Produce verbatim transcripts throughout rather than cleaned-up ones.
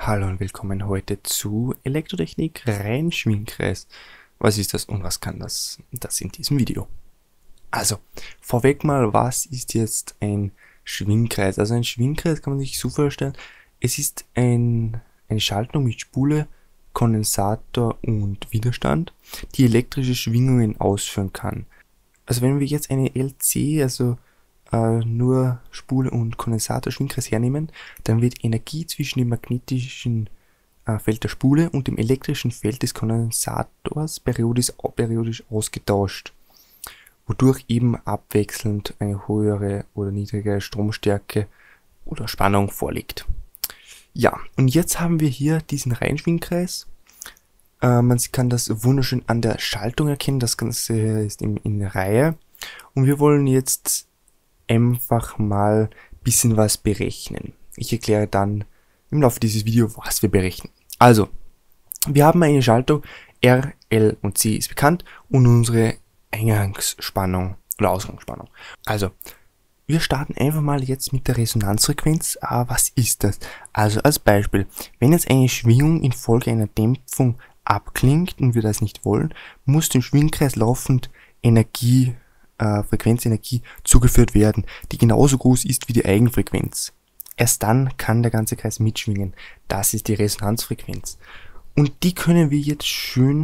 Hallo und willkommen heute zu Elektrotechnik Reinschwingkreis. Was ist das und was kann das? Das in diesem Video. Also, vorweg mal, was ist jetzt ein Schwingkreis? Also ein Schwingkreis kann man sich so vorstellen, es ist ein, eine Schaltung mit Spule, Kondensator und Widerstand, die elektrische Schwingungen ausführen kann. Also wenn wir jetzt eine L C, also Uh, nur Spule und Kondensator Schwingkreis hernehmen, dann wird Energie zwischen dem magnetischen uh, Feld der Spule und dem elektrischen Feld des Kondensators periodisch, periodisch ausgetauscht, wodurch eben abwechselnd eine höhere oder niedrigere Stromstärke oder Spannung vorliegt. Ja, und jetzt haben wir hier diesen Reinschwingkreis. Uh, man kann das wunderschön an der Schaltung erkennen, das Ganze ist in, in Reihe. Und wir wollen jetzt einfach mal ein bisschen was berechnen. Ich erkläre dann im Laufe dieses Videos, was wir berechnen. Also, wir haben eine Schaltung, R, L und C ist bekannt und unsere Eingangsspannung oder Ausgangsspannung. Also, wir starten einfach mal jetzt mit der Resonanzfrequenz. Ah, was ist das? Also als Beispiel, wenn jetzt eine Schwingung infolge einer Dämpfung abklingt und wir das nicht wollen, muss dem Schwingkreis laufend Energie Frequenzenergie zugeführt werden, die genauso groß ist wie die Eigenfrequenz. Erst dann kann der ganze Kreis mitschwingen. Das ist die Resonanzfrequenz. Und die können wir jetzt schön,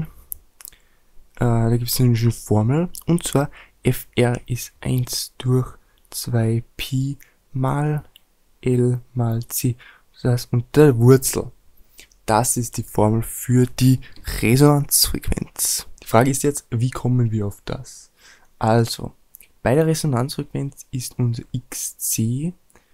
äh, da gibt es eine schöne Formel, und zwar F R ist eins durch zwei Pi mal L mal C, das heißt unter der Wurzel. Das ist die Formel für die Resonanzfrequenz. Die Frage ist jetzt, wie kommen wir auf das? Also, bei der Resonanzfrequenz ist unser X C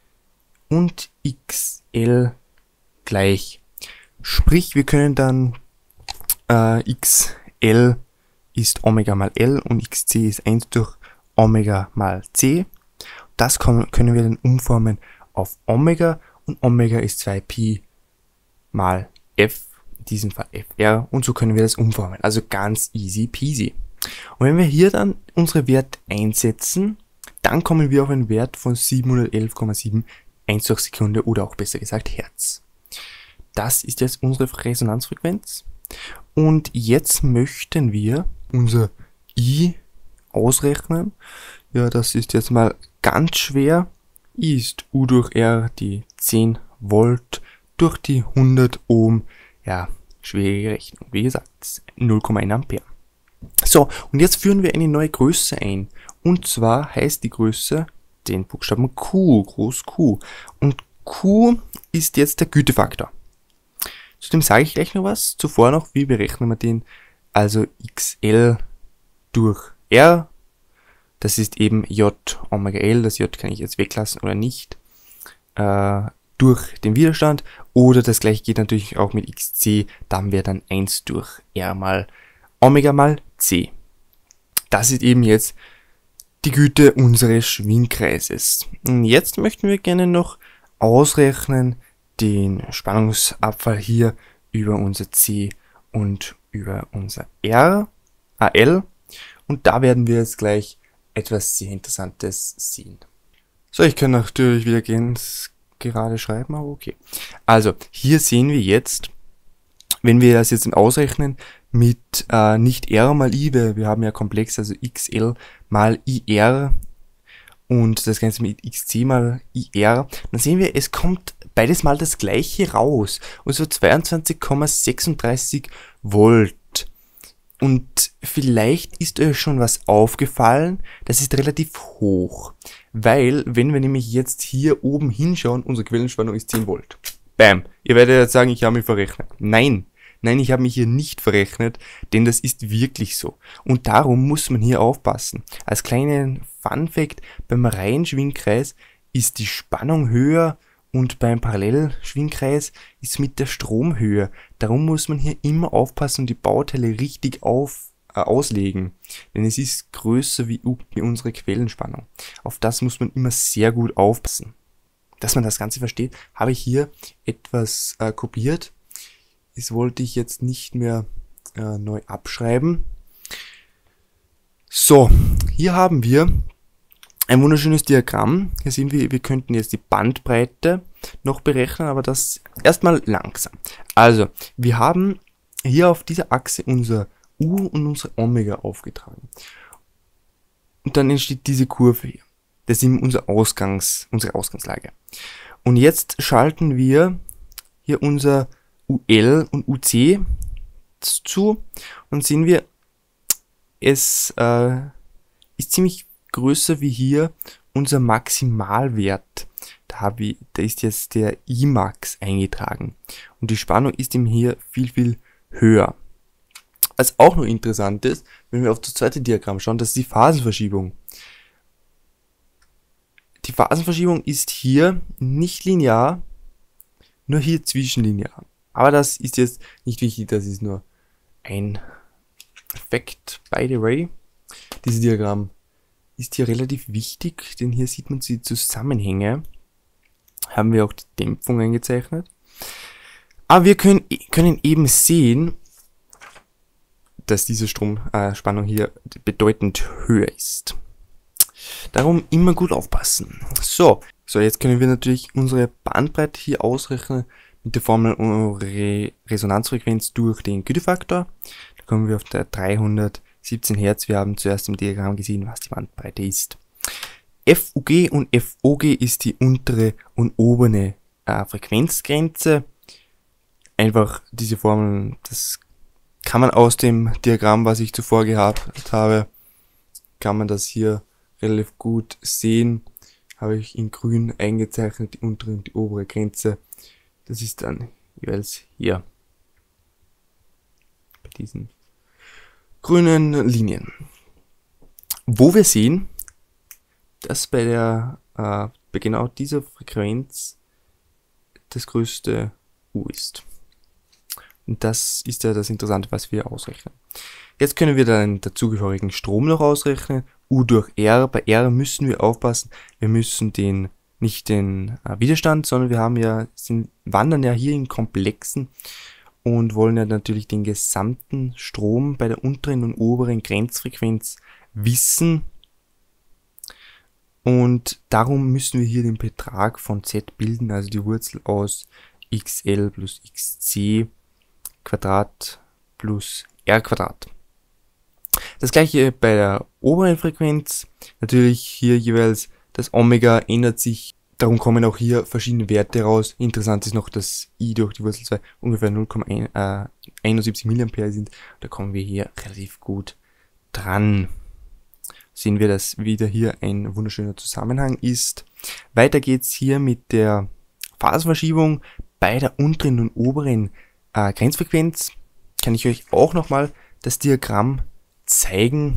und X L gleich. Sprich, wir können dann äh, X L ist Omega mal L und X C ist eins durch Omega mal C. Das können wir dann umformen auf Omega und Omega ist zwei Pi mal F, in diesem Fall F R, und so können wir das umformen. Also ganz easy peasy. Und wenn wir hier dann unsere Werte einsetzen, dann kommen wir auf einen Wert von siebenhundertelf Komma sieben eins durch Sekunde oder auch besser gesagt Hertz. Das ist jetzt unsere Resonanzfrequenz. Und jetzt möchten wir unser I ausrechnen. Ja, das ist jetzt mal ganz schwer. I ist U durch R, die zehn Volt durch die hundert Ohm. Ja, schwere Rechnung. Wie gesagt, null Komma eins Ampere. So, und jetzt führen wir eine neue Größe ein. Und zwar heißt die Größe den Buchstaben Q, groß Q. Und Q ist jetzt der Gütefaktor. Zudem sage ich gleich noch was. Zuvor noch, wie berechnen wir den? Also X L durch R, das ist eben J Omega L, das J kann ich jetzt weglassen oder nicht, äh, durch den Widerstand. Oder das gleiche geht natürlich auch mit X C, dann wäre dann eins durch R mal Omega mal C. Das ist eben jetzt die Güte unseres Schwingkreises. Und jetzt möchten wir gerne noch ausrechnen den Spannungsabfall hier über unser C und über unser R, A L. Und da werden wir jetzt gleich etwas sehr Interessantes sehen. So, ich kann natürlich wieder ganz gerade schreiben, aber okay. Also, hier sehen wir jetzt, wenn wir das jetzt ausrechnen, mit äh, nicht R mal I, weil wir haben ja komplex, also X L mal I R und das Ganze mit X C mal I R, dann sehen wir, es kommt beides mal das gleiche raus, und so zweiundzwanzig Komma sechsunddreißig Volt. Und vielleicht ist euch schon was aufgefallen, das ist relativ hoch, weil wenn wir nämlich jetzt hier oben hinschauen, unsere Quellenspannung ist zehn Volt. Bam, ihr werdet jetzt sagen, ich habe mich verrechnet. Nein. Nein, ich habe mich hier nicht verrechnet, denn das ist wirklich so. Und darum muss man hier aufpassen. Als kleinen Funfact, beim Reihenschwingkreis ist die Spannung höher und beim Parallelschwingkreis ist mit der Strom höher. Darum muss man hier immer aufpassen und die Bauteile richtig auf, äh, auslegen. Denn es ist größer wie, wie unsere Quellenspannung. Auf das muss man immer sehr gut aufpassen. Dass man das Ganze versteht, habe ich hier etwas äh, kopiert. Das wollte ich jetzt nicht mehr äh, neu abschreiben. So, hier haben wir ein wunderschönes Diagramm. Hier sehen wir, wir könnten jetzt die Bandbreite noch berechnen, aber das erstmal langsam. Also, wir haben hier auf dieser Achse unser U und unsere Omega aufgetragen. Und dann entsteht diese Kurve hier. Das ist unser Ausgangs, unsere Ausgangslage. Und jetzt schalten wir hier unser U L und U C zu und sehen wir, es äh, ist ziemlich größer wie hier unser Maximalwert. Da, habe ich, da ist jetzt der I max eingetragen. Und die Spannung ist ihm hier viel, viel höher. Was auch noch interessant ist, wenn wir auf das zweite Diagramm schauen, das ist die Phasenverschiebung. Die Phasenverschiebung ist hier nicht linear, nur hier zwischenlinear. Aber das ist jetzt nicht wichtig, das ist nur ein Effekt. By the way, dieses Diagramm ist hier relativ wichtig, denn hier sieht man die Zusammenhänge. Haben wir auch die Dämpfung eingezeichnet. Aber wir können, können eben sehen, dass diese Stromspannung äh, hier bedeutend höher ist. Darum immer gut aufpassen. So, so jetzt können wir natürlich unsere Bandbreite hier ausrechnen mit der Formel Re Resonanzfrequenz durch den Gütefaktor. Da kommen wir auf der dreihundertsiebzehn Hertz. Wir haben zuerst im Diagramm gesehen, was die Bandbreite ist. F U G und F O G ist die untere und obere äh, Frequenzgrenze. Einfach diese Formeln, das kann man aus dem Diagramm, was ich zuvor gehabt habe, kann man das hier relativ gut sehen. Habe ich in grün eingezeichnet, die untere und die obere Grenze. Das ist dann jeweils hier bei diesen grünen Linien. Wo wir sehen, dass bei der äh, bei genau dieser Frequenz das größte U ist. Und das ist ja das Interessante, was wir ausrechnen. Jetzt können wir den dazugehörigen Strom noch ausrechnen. U durch R. Bei R müssen wir aufpassen. Wir müssen den nicht den äh, Widerstand, sondern wir haben ja sind wandern ja hier in Komplexen und wollen ja natürlich den gesamten Strom bei der unteren und oberen Grenzfrequenz wissen. Und darum müssen wir hier den Betrag von Z bilden, also die Wurzel aus X L plus X C Quadrat plus R Quadrat. Das gleiche bei der oberen Frequenz. Natürlich hier jeweils das Omega ändert sich. Darum kommen auch hier verschiedene Werte raus. Interessant ist noch, dass I durch die Wurzel zwei ungefähr null Komma einundsiebzig Milliampere sind. Da kommen wir hier relativ gut dran. Sehen wir, dass wieder hier ein wunderschöner Zusammenhang ist. Weiter geht's hier mit der Phasenverschiebung bei der unteren und oberen äh, Grenzfrequenz. Kann ich euch auch nochmal das Diagramm zeigen.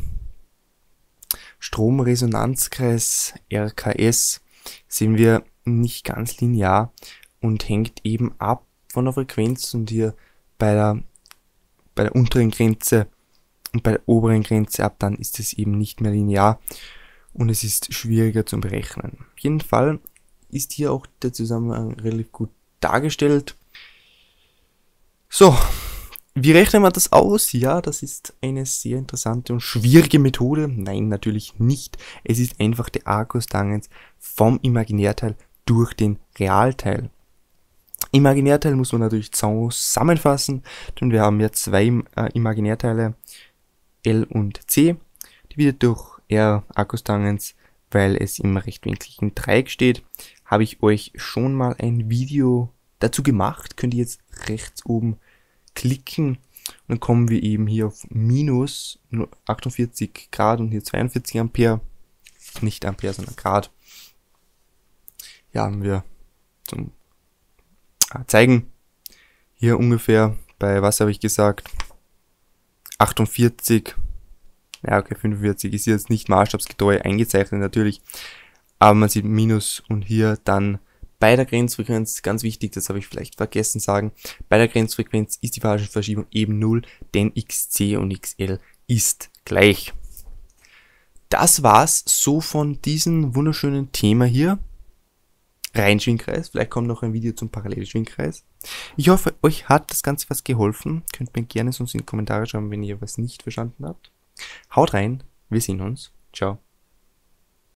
Stromresonanzkreis R K S sehen wir nicht ganz linear und hängt eben ab von der Frequenz, und hier bei der, bei der unteren Grenze und bei der oberen Grenze ab, dann ist es eben nicht mehr linear und es ist schwieriger zu berechnen. Auf jeden Fall ist hier auch der Zusammenhang relativ gut dargestellt. So, wie rechnen wir das aus? Ja, das ist eine sehr interessante und schwierige Methode. Nein, natürlich nicht. Es ist einfach der Arcus-Tangens vom Imaginärteil durch den Realteil. Imaginärteil muss man natürlich zusammenfassen, denn wir haben ja zwei äh, Imaginärteile, L und C, dividiert durch R Arcus-Tangens, weil es im rechtwinkligen Dreieck steht. Habe ich euch schon mal ein Video dazu gemacht, könnt ihr jetzt rechts oben klicken und dann kommen wir eben hier auf minus achtundvierzig Grad und hier zweiundvierzig Ampere, nicht Ampere, sondern Grad. Hier haben wir zum zeigen, hier ungefähr, bei was habe ich gesagt, achtundvierzig, ja okay, fünfundvierzig ist jetzt nicht maßstabsgetreu eingezeichnet natürlich, aber man sieht Minus und hier dann bei der Grenzfrequenz, ganz wichtig, das habe ich vielleicht vergessen sagen, bei der Grenzfrequenz ist die Phasenverschiebung eben null, denn X C und X L ist gleich. Das war's so von diesem wunderschönen Thema hier. Reinschwingkreis, vielleicht kommt noch ein Video zum Parallelschwingkreis. Ich hoffe, euch hat das Ganze was geholfen. Könnt mir gerne sonst in die Kommentare schreiben, wenn ihr was nicht verstanden habt. Haut rein, wir sehen uns. Ciao.